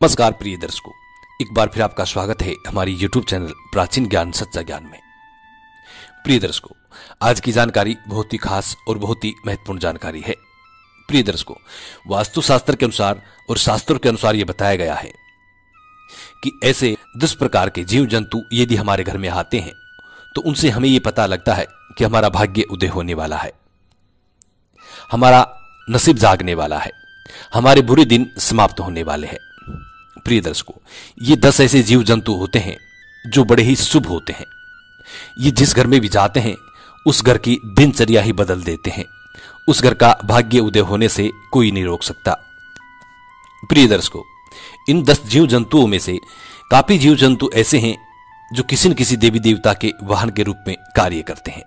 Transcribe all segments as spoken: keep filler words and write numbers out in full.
नमस्कार प्रिय दर्शकों, एक बार फिर आपका स्वागत है हमारी यूट्यूब चैनल प्राचीन ज्ञान सच्चा ज्ञान में। प्रिय दर्शकों, आज की जानकारी बहुत ही खास और बहुत ही महत्वपूर्ण जानकारी है। प्रिय दर्शकों, वास्तुशास्त्र के अनुसार और शास्त्रों के अनुसार यह बताया गया है कि ऐसे दस प्रकार के जीव जंतु यदि हमारे घर में आते हैं तो उनसे हमें यह पता लगता है कि हमारा भाग्य उदय होने वाला है, हमारा नसीब जागने वाला है, हमारे बुरे दिन समाप्त होने वाले हैं। प्रिय दर्शकों, ये दस ऐसे जीव जंतु होते हैं जो बड़े ही शुभ होते हैं। ये जिस घर में भी जाते हैं उस घर की दिनचर्या ही बदल देते हैं। उस घर का भाग्य उदय होने से कोई नहीं रोक सकता। प्रिय दर्शकों, इन दस जीव जंतुओं में से काफी जीव जंतु ऐसे हैं जो किसी न किसी देवी देवता के वाहन के रूप में कार्य करते हैं।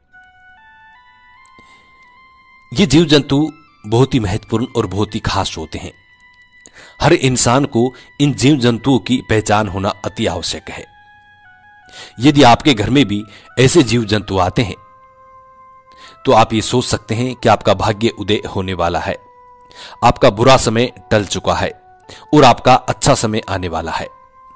ये जीव जंतु बहुत ही महत्वपूर्ण और बहुत ही खास होते हैं। हर इंसान को इन जीव जंतुओं की पहचान होना अति आवश्यक है। यदि आपके घर में भी ऐसे जीव जंतु आते हैं तो आप ये सोच सकते हैं कि आपका भाग्य उदय होने वाला है, आपका बुरा समय टल चुका है और आपका अच्छा समय आने वाला है।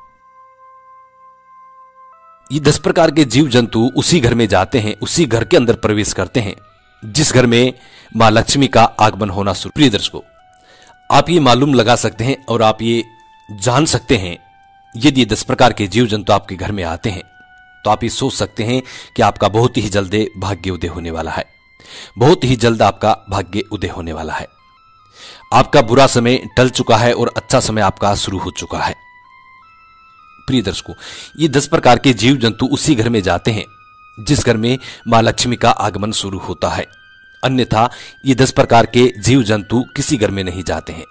ये दस प्रकार के जीव जंतु उसी घर में जाते हैं, उसी घर के अंदर प्रवेश करते हैं जिस घर में मां लक्ष्मी का आगमन होना शुरू। प्रिय दर्शकों, आप ये मालूम लगा सकते हैं और आप ये जान सकते हैं, यदि दस प्रकार के जीव जंतु आपके घर में आते हैं तो आप ये सोच सकते हैं कि आपका बहुत ही जल्द भाग्य उदय होने वाला है, बहुत ही जल्द आपका भाग्य उदय होने वाला है। आपका बुरा समय टल चुका है और अच्छा समय आपका शुरू हो चुका है। प्रिय दर्शकों, ये दस प्रकार के जीव जंतु उसी घर में जाते हैं जिस घर में मां लक्ष्मी का आगमन शुरू होता है, अन्यथा ये दस प्रकार के जीव जंतु किसी घर में नहीं जाते हैं।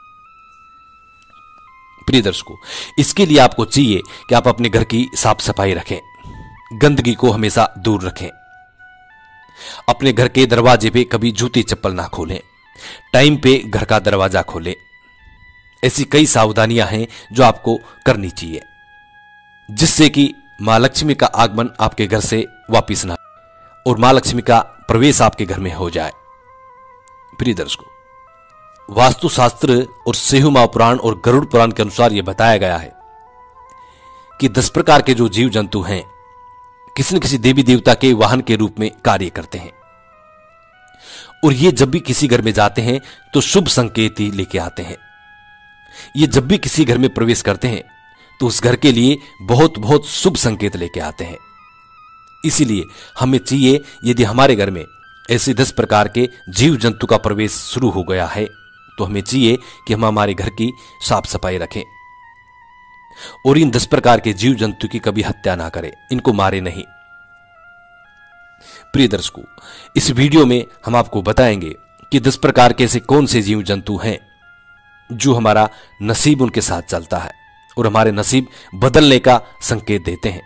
प्रिय दर्शकों, इसके लिए आपको चाहिए कि आप अपने घर की साफ सफाई रखें, गंदगी को हमेशा दूर रखें, अपने घर के दरवाजे पे कभी जूती चप्पल ना खोलें, टाइम पे घर का दरवाजा खोलें। ऐसी कई सावधानियां हैं जो आपको करनी चाहिए जिससे कि मां लक्ष्मी का आगमन आपके घर से वापिस ना और मां लक्ष्मी का प्रवेश आपके घर में हो जाए। प्रिय दर्शकों, वास्तुशास्त्र और सेहु महापुराण और गरुड़ पुराण के अनुसार यह बताया गया है कि दस प्रकार के जो जीव जंतु हैं किसी न किसी देवी देवता के वाहन के रूप में कार्य करते हैं और ये जब भी किसी घर में जाते हैं तो शुभ संकेत ही लेके आते हैं। ये जब भी किसी घर में प्रवेश करते हैं तो उस घर के लिए बहुत बहुत शुभ संकेत लेके आते हैं। इसीलिए हमें चाहिए, यदि हमारे घर में ऐसे दस प्रकार के जीव जंतु का प्रवेश शुरू हो गया है तो हमें चाहिए कि हम हमारे घर की साफ सफाई रखें और इन दस प्रकार के जीव जंतु की कभी हत्या ना करें, इनको मारे नहीं। प्रिय दर्शकों, इस वीडियो में हम आपको बताएंगे कि दस प्रकार के ऐसे कौन से जीव जंतु हैं जो हमारा नसीब उनके साथ चलता है और हमारे नसीब बदलने का संकेत देते हैं।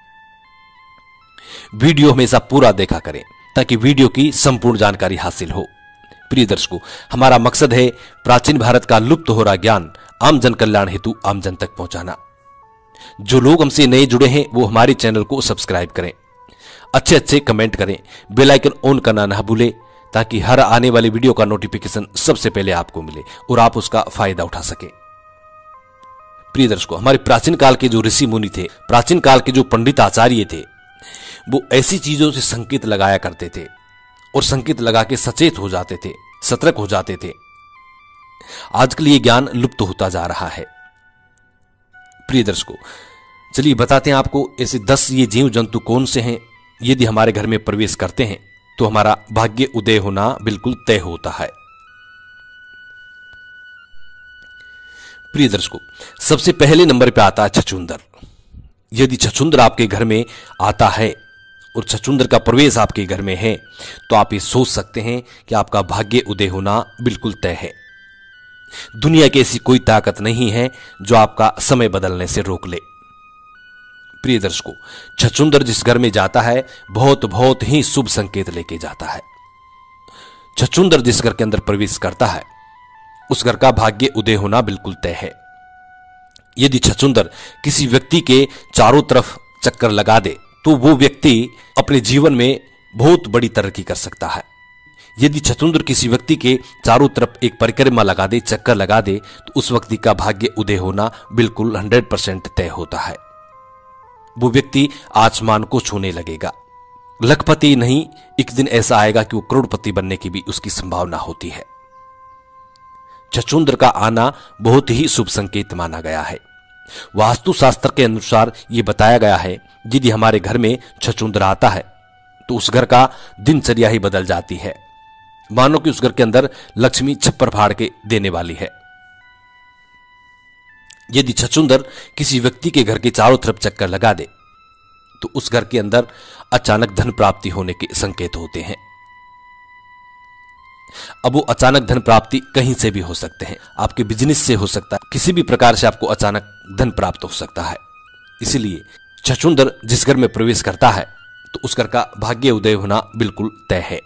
वीडियो हमेशा पूरा देखा करें ताकि वीडियो की संपूर्ण जानकारी हासिल हो। प्रिय दर्शकों, हमारा मकसद है प्राचीन भारत का लुप्त हो रहा ज्ञान आम जन कल्याण हेतु आम जन तक पहुंचाना। जो लोग हमसे नए जुड़े हैं वो हमारे चैनल को सब्सक्राइब करें, अच्छे अच्छे कमेंट करें, बेल आइकन ऑन करना ना भूलें ताकि हर आने वाली वीडियो का नोटिफिकेशन सबसे पहले आपको मिले और आप उसका फायदा उठा सके। प्रिय दर्शकों, हमारे प्राचीन काल के जो ऋषि मुनि थे, प्राचीन काल के जो पंडित आचार्य थे, वो ऐसी चीजों से संकेत लगाया करते थे और संकेत लगा के सचेत हो जाते थे, सतर्क हो जाते थे। आजकल ये ज्ञान लुप्त होता जा रहा है। प्रिय दर्शकों, चलिए बताते हैं आपको ऐसे दस ये जीव जंतु कौन से हैं, यदि हमारे घर में प्रवेश करते हैं तो हमारा भाग्य उदय होना बिल्कुल तय होता है। प्रिय दर्शकों, सबसे पहले नंबर पे आता है छछूंदर। यदि छछूंदर आपके घर में आता है और छछूंदर का प्रवेश आपके घर में है तो आप ये सोच सकते हैं कि आपका भाग्य उदय होना बिल्कुल तय है। दुनिया की ऐसी कोई ताकत नहीं है जो आपका समय बदलने से रोक ले। प्रिय दर्शकों, छछूंदर जिस घर में जाता है बहुत बहुत ही शुभ संकेत लेके जाता है। छछूंदर जिस घर के अंदर प्रवेश करता है उस घर का भाग्य उदय होना बिल्कुल तय है। यदि छछूंदर किसी व्यक्ति के चारों तरफ चक्कर लगा दे तो वो व्यक्ति अपने जीवन में बहुत बड़ी तरक्की कर सकता है। यदि छछूंदर किसी व्यक्ति के चारों तरफ एक परिक्रमा लगा दे, चक्कर लगा दे, तो उस व्यक्ति का भाग्य उदय होना बिल्कुल हंड्रेड परसेंट तय होता है। वो व्यक्ति आसमान को छूने लगेगा। लखपति नहीं, एक दिन ऐसा आएगा कि वो करोड़पति बनने की भी उसकी संभावना होती है। छछूंदर का आना बहुत ही शुभ संकेत माना गया है। वास्तुशास्त्र के अनुसार यह बताया गया है, यदि हमारे घर में छछूंदर आता है तो उस घर का दिनचर्या ही बदल जाती है। मानो कि उस घर के अंदर लक्ष्मी छप्पर फाड़ के देने वाली है। यदि छछूंदर किसी व्यक्ति के घर के चारों तरफ चक्कर लगा दे तो उस घर के अंदर अचानक धन प्राप्ति होने के संकेत होते हैं। अब वो अचानक धन प्राप्ति कहीं से भी हो सकते हैं, आपके बिजनेस से हो सकता है, किसी भी प्रकार से आपको अचानक धन प्राप्त हो सकता है। इसीलिए छछूंदर जिस घर में प्रवेश करता है तो उस घर का भाग्य उदय होना बिल्कुल तय है।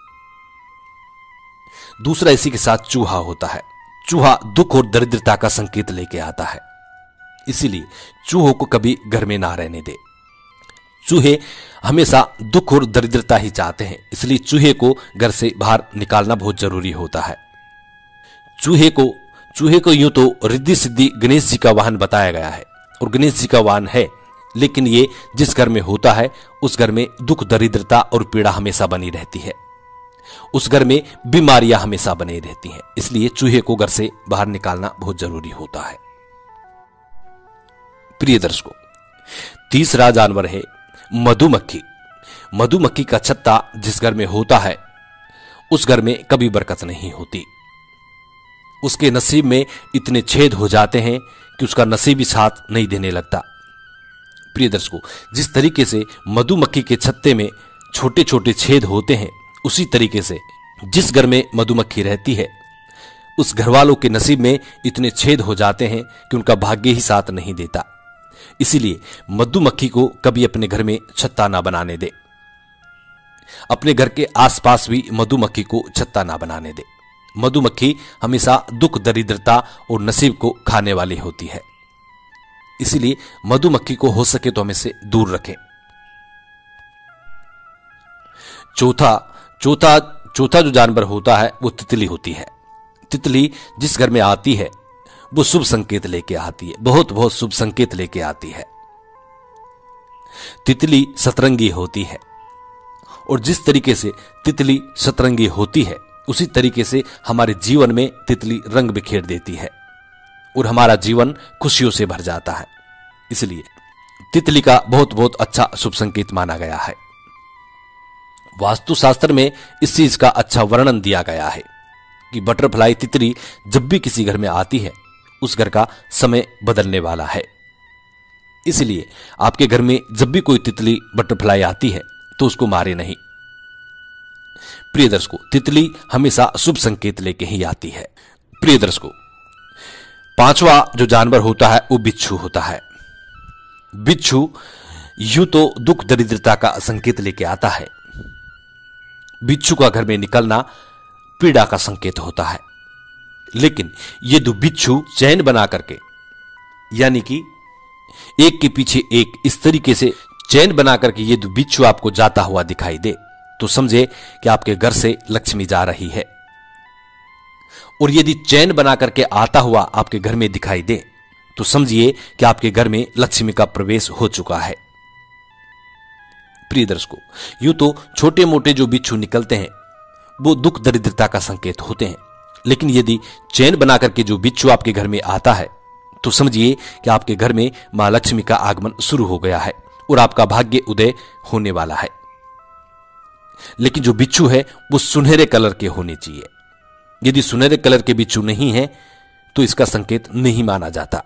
दूसरा, इसी के साथ चूहा होता है। चूहा दुख और दरिद्रता का संकेत लेके आता है, इसीलिए चूहों को कभी घर में ना रहने दे। चूहे हमेशा दुख और दरिद्रता ही चाहते हैं, इसलिए चूहे को घर से बाहर निकालना बहुत जरूरी होता है। चूहे को चूहे को यूं तो रिद्धि सिद्धि गणेश जी का वाहन बताया गया है और गणेश जी का वाहन है, लेकिन ये जिस घर में होता है उस घर में दुख दरिद्रता और पीड़ा हमेशा बनी रहती है, उस घर में बीमारियां हमेशा बनी रहती हैं। इसलिए चूहे को घर से बाहर निकालना बहुत जरूरी होता है। प्रिय दर्शकों, तीसरा जानवर है मधुमक्खी। मधुमक्खी का छत्ता जिस घर में होता है उस घर में कभी बरकत नहीं होती। उसके नसीब में इतने छेद हो जाते हैं कि उसका नसीब ही साथ नहीं देने लगता। प्रिय दर्शकों, जिस तरीके से मधुमक्खी के छत्ते में छोटे छोटे छेद होते हैं, उसी तरीके से जिस घर में मधुमक्खी रहती है उस घर वालों के नसीब में इतने छेद हो जाते हैं कि उनका भाग्य ही साथ नहीं देता। इसीलिए मधुमक्खी को कभी अपने घर में छत्ता ना बनाने दे। अपने घर के आसपास भी मधुमक्खी को छत्ता ना बनाने दे। मधुमक्खी हमेशा दुख दरिद्रता और नसीब को खाने वाली होती है, इसीलिए मधुमक्खी को हो सके तो हमें से दूर रखें। चौथा चौथा चौथा जो जानवर होता है वो तितली होती है। तितली जिस घर में आती है वो शुभ संकेत लेके आती है, बहुत बहुत शुभ संकेत लेके आती है। तितली सतरंगी होती है और जिस तरीके से तितली सतरंगी होती है उसी तरीके से हमारे जीवन में तितली रंग बिखेर देती है और हमारा जीवन खुशियों से भर जाता है। इसलिए तितली का बहुत बहुत अच्छा शुभ संकेत माना गया है। वास्तुशास्त्र में इस चीज का अच्छा वर्णन दिया गया है कि बटरफ्लाई तितली जब भी किसी घर में आती है उस घर का समय बदलने वाला है। इसलिए आपके घर में जब भी कोई तितली बटरफ्लाई आती है तो उसको मारे नहीं। प्रिय दर्शकों, तितली हमेशा शुभ संकेत लेके ही आती है। प्रिय दर्शकों, पांचवा जो जानवर होता है वो बिच्छू होता है। बिच्छू यूं तो दुख दरिद्रता का संकेत लेके आता है। बिच्छू का घर में निकलना पीड़ा का संकेत होता है, लेकिन ये दो बिच्छू चैन बना करके, यानी कि एक के पीछे एक इस तरीके से चैन बना करके ये दो बिच्छू आपको जाता हुआ दिखाई दे तो समझे कि आपके घर से लक्ष्मी जा रही है। और यदि चैन बना करके आता हुआ आपके घर में दिखाई दे तो समझिए कि आपके घर में लक्ष्मी का प्रवेश हो चुका है। प्रिय दर्शकों, यूं तो छोटे मोटे जो बिच्छू निकलते हैं वो दुख दरिद्रता का संकेत होते हैं, लेकिन यदि चैन बना करके जो बिच्छू आपके घर में आता है तो समझिए कि आपके घर में मां लक्ष्मी का आगमन शुरू हो गया है और आपका भाग्य उदय होने वाला है। लेकिन जो बिच्छू है वो सुनहरे कलर के होने चाहिए। यदि सुनहरे कलर के बिच्छू नहीं है तो इसका संकेत नहीं माना जाता।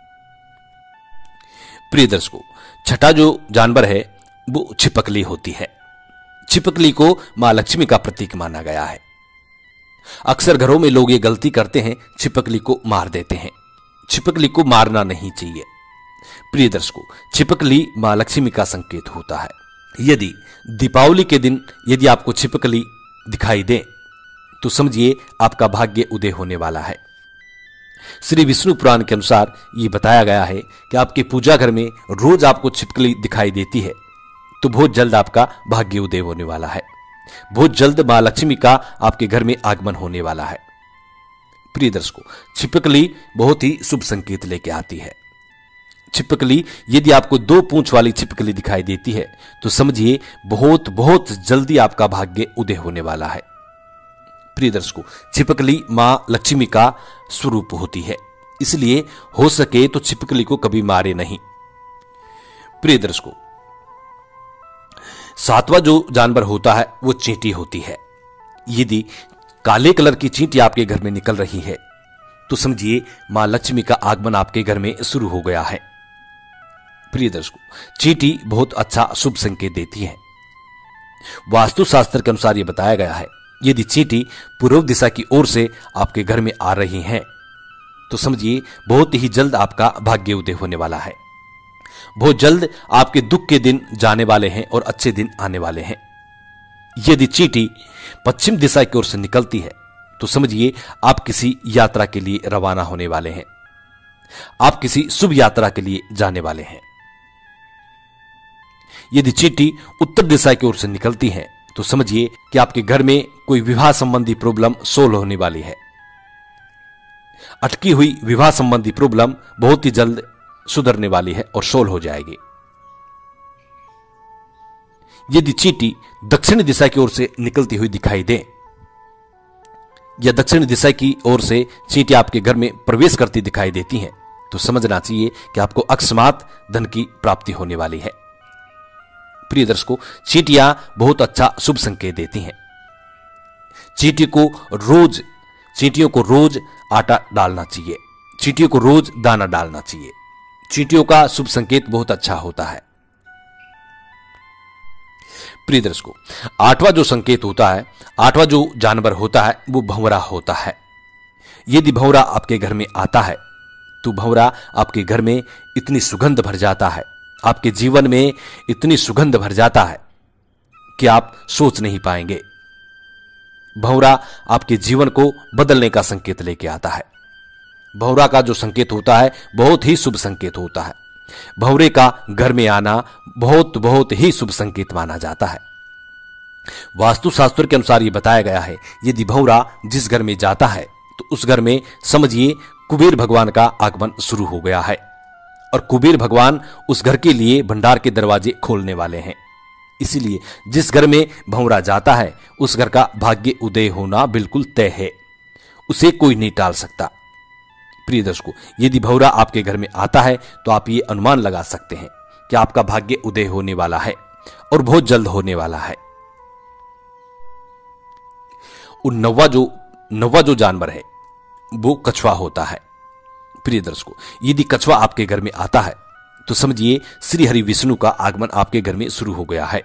प्रिय दर्शकों, छठा जो जानवर है वो छिपकली होती है। छिपकली को मां लक्ष्मी का प्रतीक माना गया है। अक्सर घरों में लोग ये गलती करते हैं, छिपकली को मार देते हैं। छिपकली को मारना नहीं चाहिए। प्रिय दर्शकों, छिपकली मां लक्ष्मी का संकेत होता है। यदि दीपावली के दिन यदि आपको छिपकली दिखाई दे तो समझिए आपका भाग्य उदय होने वाला है। श्री विष्णु पुराण के अनुसार ये बताया गया है कि आपके पूजा घर में रोज आपको छिपकली दिखाई देती है तो बहुत जल्द आपका भाग्य उदय होने वाला है। बहुत जल्द मां लक्ष्मी का आपके घर में आगमन होने वाला है। प्रिय दर्शकों, छिपकली बहुत ही शुभ संकेत लेके आती है। छिपकली यदि आपको दो पूंछ वाली छिपकली दिखाई देती है तो समझिए बहुत बहुत जल्दी आपका भाग्य उदय होने वाला है। प्रिय दर्शकों, छिपकली मां लक्ष्मी का स्वरूप होती है, इसलिए हो सके तो छिपकली को कभी मारे नहीं। प्रिय दर्शकों, सातवां जो जानवर होता है वो चींटी होती है। यदि काले कलर की चींटी आपके घर में निकल रही है तो समझिए मां लक्ष्मी का आगमन आपके घर में शुरू हो गया है। प्रिय दर्शकों, चींटी बहुत अच्छा शुभ संकेत देती है। वास्तुशास्त्र के अनुसार यह बताया गया है, यदि चींटी पूर्व दिशा की ओर से आपके घर में आ रही हैं तो समझिए बहुत ही जल्द आपका भाग्य उदय होने वाला है। बहुत जल्द आपके दुख के दिन जाने वाले हैं और अच्छे दिन आने वाले हैं। यदि चींटी पश्चिम दिशा की ओर से निकलती है तो समझिए आप किसी यात्रा के लिए रवाना होने वाले हैं, आप किसी शुभ यात्रा के लिए जाने वाले हैं। यदि चींटी उत्तर दिशा की ओर से निकलती है तो समझिए कि आपके घर में कोई विवाह संबंधी प्रॉब्लम सोल्व होने वाली है। अटकी हुई विवाह संबंधी प्रॉब्लम बहुत ही जल्द सुधरने वाली है और सोल्व हो जाएगी। यदि चींटी दक्षिण दिशा की ओर से निकलती हुई दिखाई दे या दक्षिण दिशा की ओर से चींटी आपके घर में प्रवेश करती दिखाई देती हैं तो समझना चाहिए कि आपको अकस्मात धन की प्राप्ति होने वाली है। प्रिय दर्शकों, चींटियां बहुत अच्छा शुभ संकेत देती हैं। चींटी को रोज चींटियों को रोज आटा डालना चाहिए, चींटियों को रोज दाना डालना चाहिए। चींटियों का शुभ संकेत बहुत अच्छा होता है। प्रिय दर्शकों, आठवां जो संकेत होता है, आठवां जो जानवर होता है वो भंवरा होता है। यदि भंवरा आपके घर में आता है तो भंवरा आपके घर में इतनी सुगंध भर जाता है, आपके जीवन में इतनी सुगंध भर जाता है कि आप सोच नहीं पाएंगे। भंवरा आपके जीवन को बदलने का संकेत लेके आता है। भंवरा का जो संकेत होता है बहुत ही शुभ संकेत होता है। भंवरे का घर में आना बहुत बहुत ही शुभ संकेत माना जाता है। वास्तुशास्त्र के अनुसार यह बताया गया है, यदि भंवरा जिस घर में जाता है तो उस घर में समझिए कुबेर भगवान का आगमन शुरू हो गया है और कुबेर भगवान उस घर के लिए भंडार के दरवाजे खोलने वाले हैं। इसीलिए जिस घर में भंवरा जाता है उस घर का भाग्य उदय होना बिल्कुल तय है, उसे कोई नहीं टाल सकता। प्रिय दर्शकों, यदि भंवरा आपके घर में आता है तो आप ये अनुमान लगा सकते हैं कि आपका भाग्य उदय होने वाला है और बहुत जल्द होने वाला है। और नौवा जो नौवा जो जानवर है वो कछुआ होता है। प्रिय दर्शकों, यदि कछुआ आपके घर में आता है तो समझिए श्री हरि विष्णु का आगमन आपके घर में शुरू हो गया है।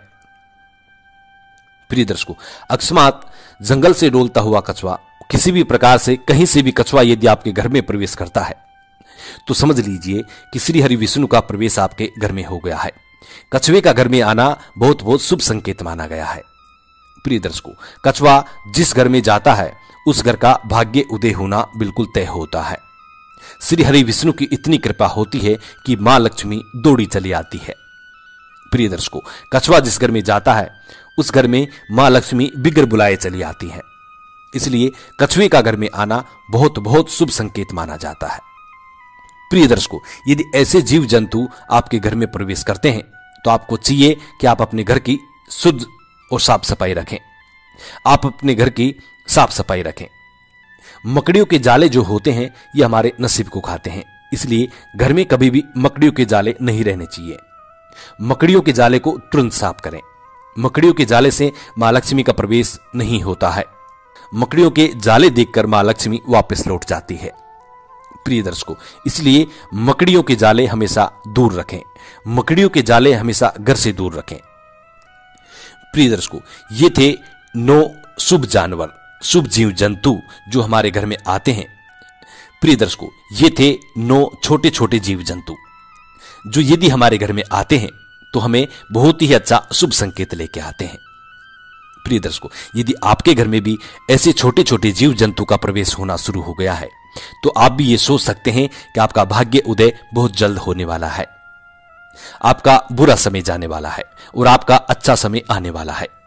प्रिय दर्शकों, अकस्मात जंगल से डोलता हुआ कछुआ, किसी भी प्रकार से कहीं से भी कछुआ यदि आपके घर में प्रवेश करता है तो समझ लीजिए कि श्री हरि विष्णु का प्रवेश आपके घर में हो गया है। कछुए का घर में आना बहुत बहुत शुभ संकेत माना गया है। प्रिय दर्शकों, कछुआ जिस घर में जाता है उस घर का भाग्य उदय होना बिल्कुल तय होता है। श्री हरि विष्णु की इतनी कृपा होती है कि मां लक्ष्मी दौड़ी चली आती है। प्रिय दर्शकों, कछुआ जिस घर में जाता है उस घर में मां लक्ष्मी बिगर बुलाए चली आती है। इसलिए कछुए का घर में आना बहुत बहुत शुभ संकेत माना जाता है। प्रिय दर्शकों, यदि ऐसे जीव जंतु आपके घर में प्रवेश करते हैं तो आपको चाहिए कि आप अपने घर की शुद्ध और साफ सफाई रखें। आप अपने घर की साफ सफाई रखें। मकड़ियों के जाले जो होते हैं ये हमारे नसीब को खाते हैं, इसलिए घर में कभी भी मकड़ियों के जाले नहीं रहने चाहिए। मकड़ियों के जाले को तुरंत साफ करें। मकड़ियों के जाले से मां लक्ष्मी का प्रवेश नहीं होता है। मकड़ियों के जाले देखकर मां लक्ष्मी वापस लौट जाती है। प्रिय दर्शकों, इसलिए मकड़ियों के जाले हमेशा दूर रखें। मकड़ियों के जाले हमेशा घर से दूर रखें। प्रिय दर्शकों, ये थे नौ शुभ जानवर, शुभ जीव जंतु जो हमारे घर में आते हैं। प्रिय दर्शकों, ये थे नौ छोटे छोटे जीव जंतु जो यदि हमारे घर में आते हैं तो हमें बहुत ही अच्छा शुभ संकेत लेके आते हैं। प्रिय दर्शकों, यदि आपके घर में भी ऐसे छोटे छोटे जीव जंतु का प्रवेश होना शुरू हो गया है तो आप भी ये सोच सकते हैं कि आपका भाग्य उदय बहुत जल्द होने वाला है। आपका बुरा समय जाने वाला है और आपका अच्छा समय आने वाला है।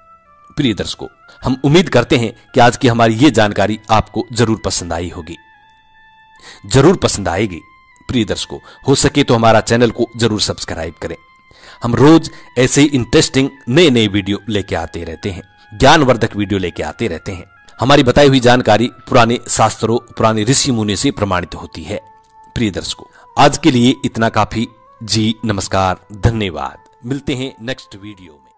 प्रिय दर्शकों, हम उम्मीद करते हैं कि आज की हमारी ये जानकारी आपको जरूर पसंद आई होगी, जरूर पसंद आएगी। प्रिय दर्शकों, हो सके तो हमारा चैनल को जरूर सब्सक्राइब करें। हम रोज ऐसे इंटरेस्टिंग नए नए वीडियो लेके आते रहते हैं, ज्ञानवर्धक वीडियो लेके आते रहते हैं। हमारी बताई हुई जानकारी पुराने शास्त्रों, पुराने ऋषि मुनि से प्रमाणित होती है। प्रिय दर्शकों, आज के लिए इतना काफी। जी नमस्कार, धन्यवाद। मिलते हैं नेक्स्ट वीडियो में।